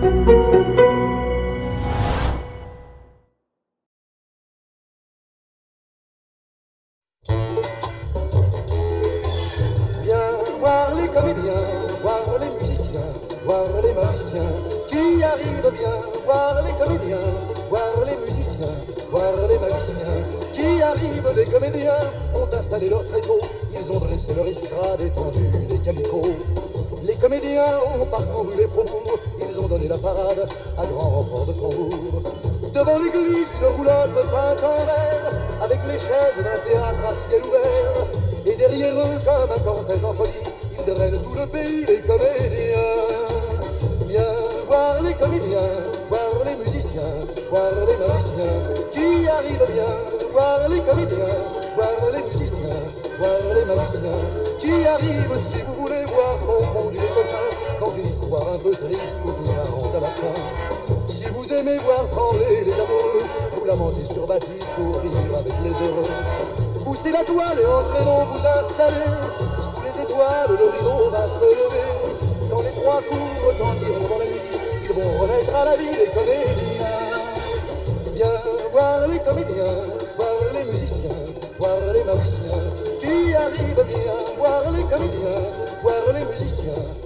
Voir les comédiens, voir les musiciens, voir les magiciens qui arrivent bien. Voir les comédiens, voir les musiciens, voir les magiciens qui arrivent. Les comédiens ont installé leur tréteau, ils ont dressé leur estrade étendue des calicots. Les comédiens ont parcouru les faubourgs, ils ont donné la parade à grand renfort de tambour. Devant l'église, une roulotte peinte en vert, avec les chaises d'un théâtre à ciel ouvert. Et derrière eux, comme un cortège en folie, ils drainent tout le pays, les comédiens. Viens voir les comédiens, voir les musiciens, voir les magiciens qui arrivent bien. Voir les comédiens, voir les musiciens, voir les magiciens qui arrivent. Si vous voulez voir confondus les coquins dans une histoire un peu triste où tout ça rentre à la fin. Si vous aimez voir trembler les amoureux, vous lamentez sur Baptiste pour rire avec les heureux. Poussez la toile et entrez donc vous installer. Sous les étoiles, le rideau va se lever. Quand les trois coups retentiront dans la nuit, ils vont renaître à la vie les comédiens. Viens voir les comédiens, voir les musiciens, voir les magiciens qui arrivent bien. Voir les comédiens, voir les musiciens,